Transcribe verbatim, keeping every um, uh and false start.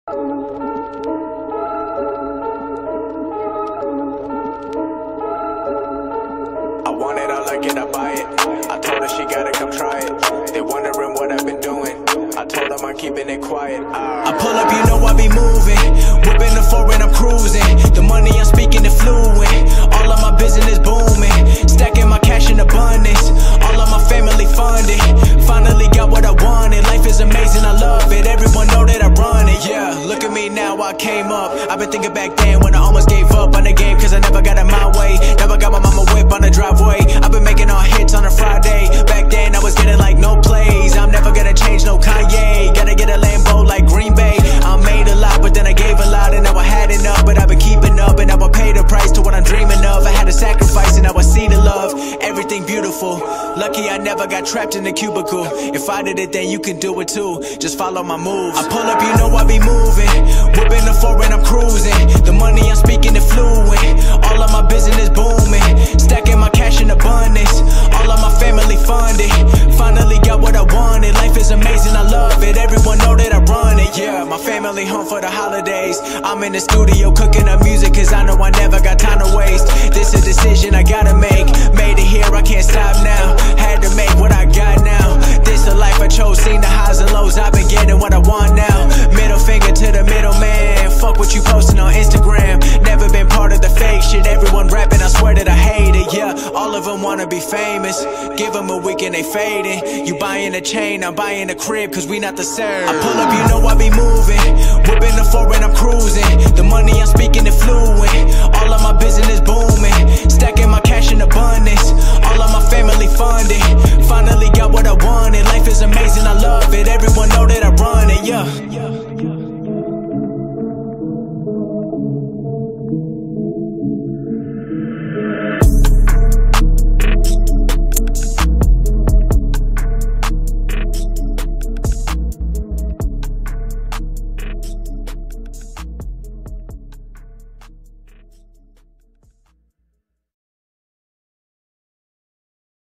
want it, I like it, I buy it. I told her she gotta come try it. They wondering what I've been doing. I told them I'm keeping it quiet. I pull up, you know I be moving. Whipping the foreign, I'm cruising. The money I'm speaking is fluent. All of my business booming. Stacking my cash in abundance. All of my family funded. Finally got what I wanted. Life is amazing, I love it. Everyone know that I run it. Yeah, look at me now, I came up. I've been thinking back then when I almost gave up on the game, cause I never got it my way. Never got my mama whip on the driveway. I've been making all hits on a Friday. Back then I was getting like no plays. I'm never gonna change, no Kanye. Gotta get a Lambo like Green Bay. I made a lot, but then I gave a lot, and now I had enough. But I've been keeping up, and now I pay the price to what I'm dreaming of. I had to sacrifice, and now I see the love. Everything beautiful. Lucky I never got trapped in a cubicle. If I did it, then you can do it too. Just follow my moves. I pull up, you know I be moving. Whipping the foreign, I'm cruising. The money I'm speaking is fluent. All of my business booming. Stacking my cash in abundance. All of my family funded. Finally got what I wanted. Life is amazing, I love it. Everyone know that I run it. Yeah, my family home for the holidays. I'm in the studio cooking up music, cause I know I never got time to waste. This a decision I gotta make. Made it here, I can't stop now. Had to make what I got now. This a life I chose, seen the highs and lows. I've been getting what I want now. Middle finger to the middleman. Fuck what you posting on Instagram. Never been part of the fake shit. Everyone rapping, I swear that I hate it. Yeah, all of them wanna be famous. Give them a week and they fading. You buying a chain, I'm buying a crib, cause we not the same. I pull up, you know I be moving. Whipping the foreign,